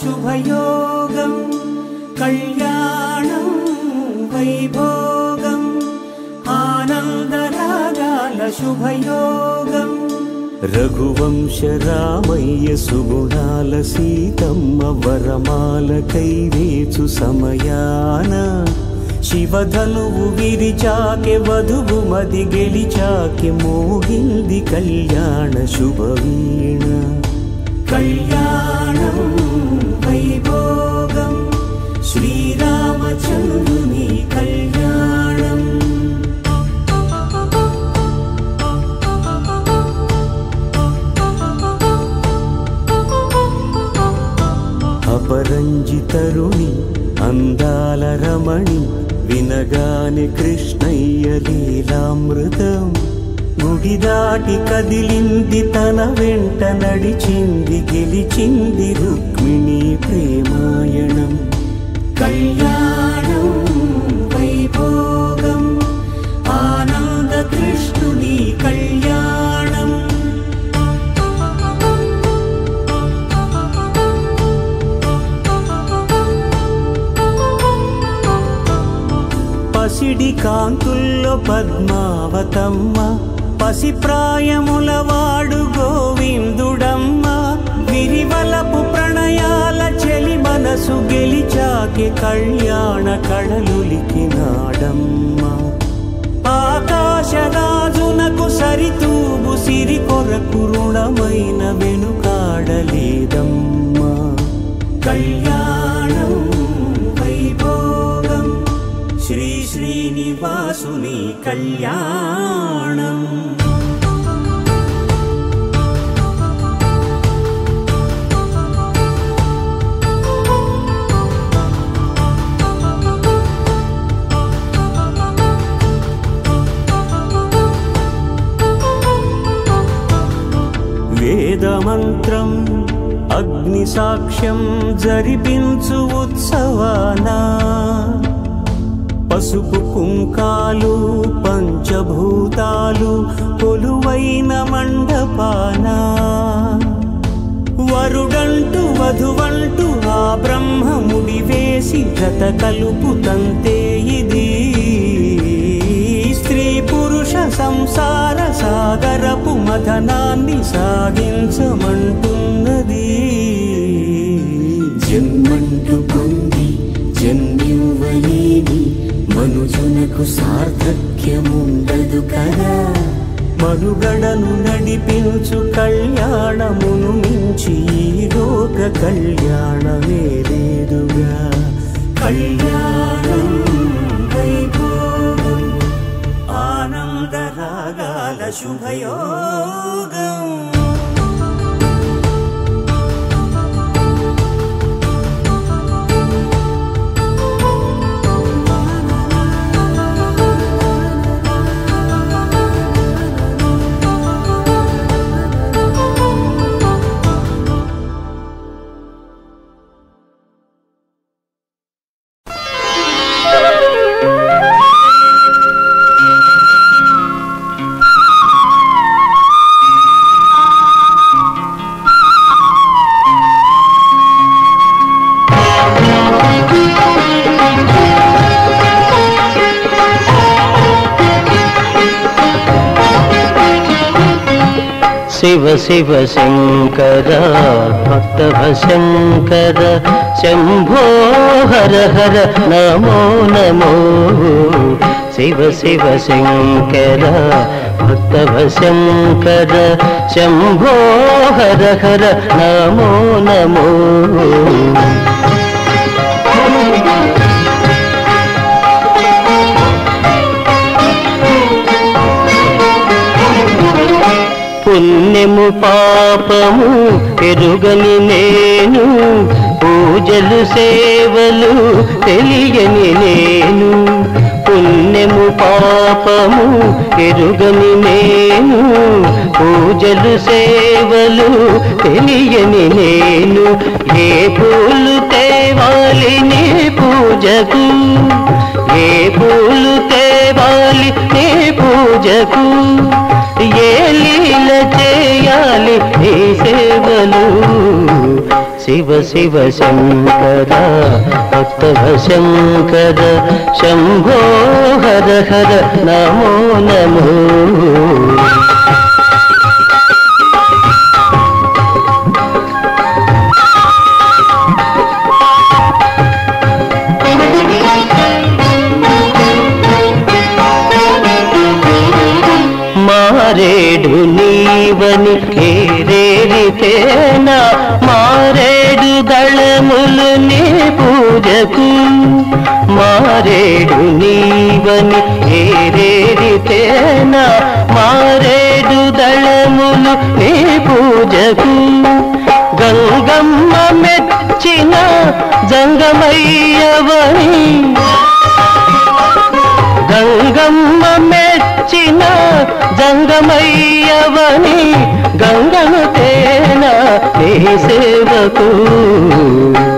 శుభయోగం కళ్యాణం వైభోగం ఆనందరాగాల శుభయోగం రఘువంశ రామయ్య సుగుణాల సీతమ్మ వరమాల కైవేచు సమయాన శివధనువు విరిచాకె వధువు మది గెలిచాకె మోగింది కళ్యాణ శుభవీణ కళ్యాణం వైభోగం శ్రీరామచంద్రుని కళ్యాణం అపరంజితరుణి అందాల రమణి వినగానే కృష్ణయ్య లీలామృతం గుడి దాటి కదిలింది తన వెంట నడిచింది గెలిచింది రుక్మిణి ప్రేమాయణం కళ్యాణం వైభోగం ఆనంద కృష్ణుని కళ్యాణం పసిడి కాంతుల్లో పద్మావతమ్మ పసిప్రాయముల వాడు గోవిందుడమ్మ విరివలపు ప్రణయాల చెలి మనసు గెలిచాకె కళ్యాణ కళలులికినాడమ్మ ఆకాశరాజునకు సరితూబు సిరి కొరకు రుణమైన వెనుకాడలేదమ్మ కళ్యాణం వైభోగం శ్రీ శ్రీనివాసుని కళ్యాణం వేదమంత్రం అగ్ని సాక్ష్యం జరిపించు ఉత్సవానా పసుపు కుంకాలు పంచభూతాలు కొలువైన మండపాన వరుడంటూ వధువంటూ ఆ బ్రహ్మముడి వేసి జత కలుపుతంతే ఇది స్త్రీ పురుష సంసార సాగరపు మథనాన్ని సాగించమంటున్నది జన్మంటూ పొంది జన్మివ్వలేని మనుజునకు సార్థక్యముండదు కదా మనుగడను నడిపించు కళ్యాణమును మించి ఈ లోక కళ్యాణమే లేదుగా కళ్యాణం వైభోగం ఆనందరాగాల శుభయోగం శివ శివ శంకర భక్తవ శంకర శంభో హర హర నమో నమో శివ శివ శంకర భక్తవ శంకర శంభో హర హర నమో నమో పుణ్యము పాపము ఎరుగని నేను పూజలు సేవలు తెలియని నేను పుణ్యము పాపము ఎరుగని నేను పూజలు సేవలు తెలియని నేను ఏ పూలు తేవాలి నీ పూజకు ఏ పూలు తేవాలి నీ పూజకు ఏ లీల చేయాలి నీ సేవలు శివ శివ శంకర భక్తవ శంకర శంభో హర హర నమో నమో మారేడు నీవని ఏరేరితేనా మారేడు దళములు నీ పూజకు మారేడు నీవని ఏరేరితేనా మారేడు దళములు నీ పూజకు గంగమ్మ మెచ్చిన జంగమయ్యవని గంగమ్మ మెచ్చిన జంగమయ్యవని గంగను తేన నీ సేవకు